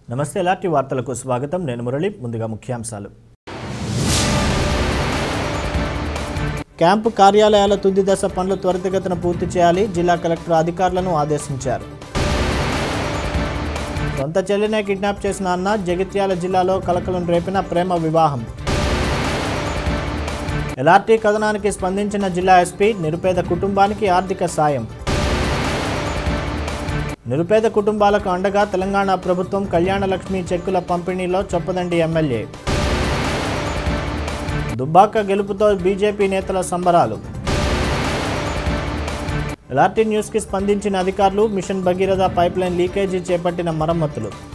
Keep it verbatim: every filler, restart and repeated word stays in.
నమస్తే ఎలాంటి వార్తలకు స్వాగతం నేను మురళి ముందుగా ముఖ్యాంశాలు క్యాంపు కార్యాలయాల తుది దశ పనులు త్వరితగతిన పూర్తి చేయాలి జిల్లా కలెక్టర్ అధికారులను ఆదేశించారు సొంత చెల్లినే కిడ్నాప్ చేసిన అన్న జగిత్యాల జిల్లాలో కలకలం రేపిన ప్రేమ వివాహం ఎల్ఆర్టీ కథనానికి స్పందించిన జిల్లా ఎస్పీ నిరుపేద కుటుంబానికి ఆర్థిక సాయం నిరుపేద కుటుంబాలకు అండగా తెలంగాణ ప్రభుత్వం కళ్యాణ లక్ష్మి చెక్కుల పంపిణీలో చొప్పదండి ఎమ్మెల్యే దుబ్బాక గెలుపుతో బీజేపీ నేతల సంబరాలు ఎల్ఆర్టీ న్యూస్కి స్పందించిన అధికారులు మిషన్ భగీరథ పైప్లైన్ లీకేజీ చేపట్టిన మరమ్మతులు